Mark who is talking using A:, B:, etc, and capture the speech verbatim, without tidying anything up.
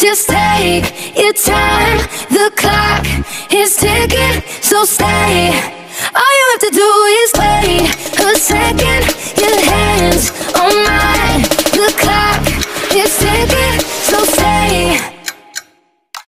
A: Just take your time, the clock is ticking, so stay. All you have to do